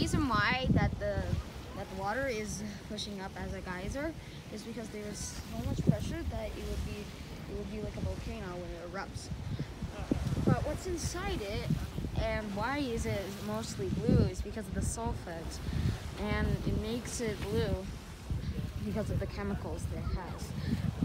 reason why that the water is pushing up as a geyser is because there's so much pressure that it would be like a volcano when it erupts. But what's inside it and why is it mostly blue is because of the sulfate, and it makes it blue because of the chemicals that it has.